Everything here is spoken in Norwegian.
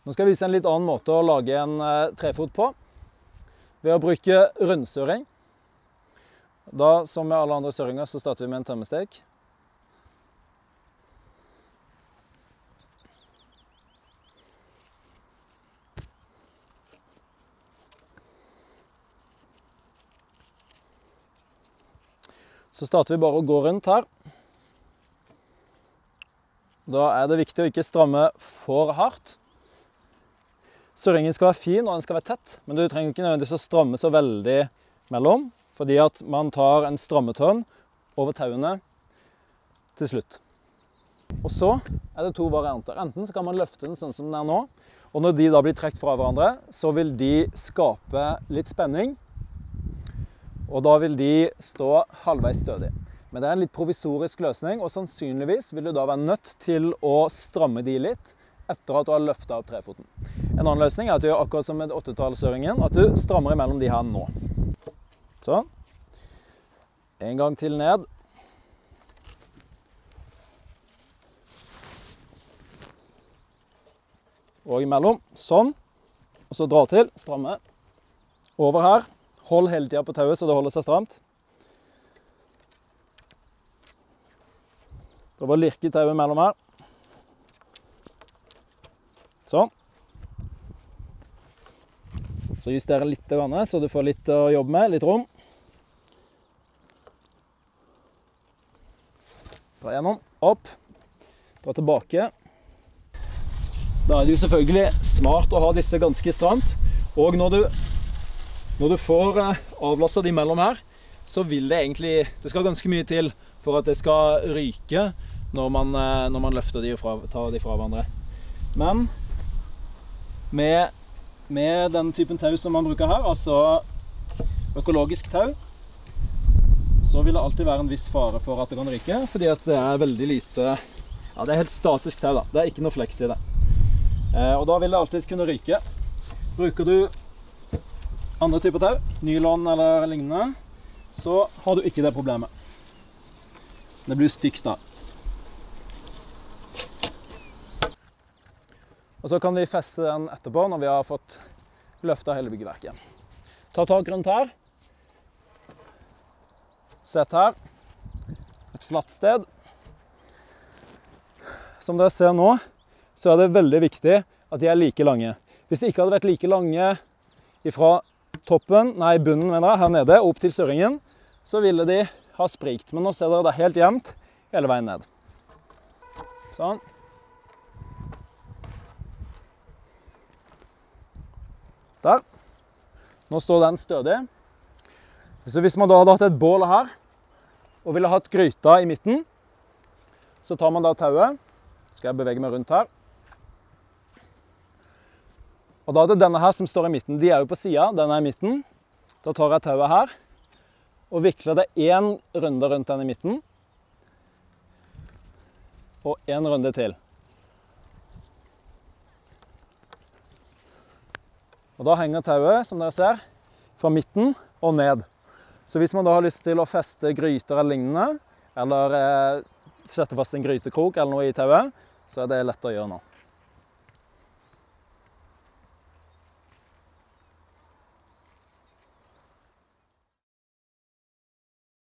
Nå skal jeg vise en litt annen måte å lage en trefot på, ved å bruke rundsøring. Da, som med alle andre søringer, så starter vi med en tømmestek. Så starter vi bare å gå rundt her. Da er det viktig å ikke stramme for hardt. Søringen skal være fin, og den skal være tett, men du trenger ikke nødvendigvis å stramme så veldig mellom, fordi at man tar en strammetønn over tauene til slutt. Og så er det to varianter. Enten så kan man løfte den sånn som den er nå, og når de da blir trekt fra hverandre, så vil de skape litt spenning, og da vil de stå halvveis stødig. Men det er en litt provisorisk løsning, og sannsynligvis vil du da være nødt til å stramme de litt etter at du har løftet opp trefoten. En annen løsning er at du gjør akkurat som med 8-tallsøringen, at du strammer imellom de her nå. Sånn. En gang til ned. Og imellom. Sånn. Og så dra til, stramme. Over her. Hold hele tiden på tauet så det holder seg stramt. Prøv å lirke tauet mellom her. Sånn. Så justere litt, så du får litt å jobbe med, litt rom. Dra gjennom, opp, dra tilbake. Da er det jo selvfølgelig smart å ha disse ganske stramt. Og når du får avlastet de mellom her, så vil det egentlig, det skal ganske mye til for at det skal ryke når man løfter de og tar de fra hverandre. Men med den typen tau som man bruker her, altså økologisk tau, så vil det alltid være en viss fare for at det kan ryke, fordi at det er veldig lite, ja, det er helt statisk tau da, det er ikke noe fleks i det. Og da vil det alltid kunne ryke. Bruker du andre typer tau, nylon eller lignende, så har du ikke det problemet. Det blir stygt da. Og så kan vi feste den etterpå når vi har fått løftet hele byggverket. Ta tak rundt her. Sett her. Et flatt sted. Som dere ser nå, så er det veldig viktig at de er like lange. Hvis de ikke hadde vært like lange fra bunnen mener jeg, her nede, opp til søringen, så ville de ha sprikt. Men nå ser dere det helt jevnt hele veien ned. Sånn. Der. Nå står den stødig. Så hvis man da hadde hatt et bål her, og ville hatt gryta i midten, så tar man da tauet. Skal jeg bevege meg rundt her. Og da er det denne her som står i midten. De er jo på siden, denne er i midten. Da tar jeg tauet her, og vikler det en runde rundt den i midten. Og en runde til. Og da henger tauet, som dere ser, fra midten og ned. Så hvis man da har lyst til å feste gryter eller lignende, eller sette fast en grytekrok eller noe i tauet, så er det lett å gjøre nå.